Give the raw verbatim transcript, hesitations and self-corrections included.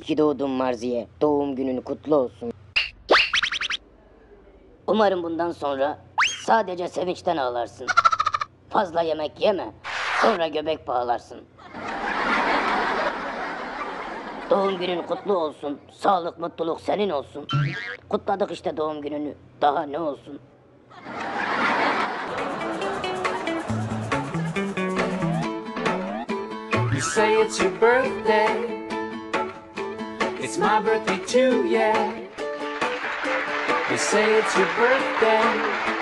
ki doğdun Marziye. Doğum günün kutlu olsun. Umarım bundan sonra sadece sevinçten ağlarsın. Fazla yemek yeme. Sonra göbek bağlarsın. Doğum günün kutlu olsun. Sağlık, mutluluk senin olsun. Kutladık işte doğum gününü. Daha ne olsun? You say it's your birthday. It's my birthday too, yeah. You say it's your birthday.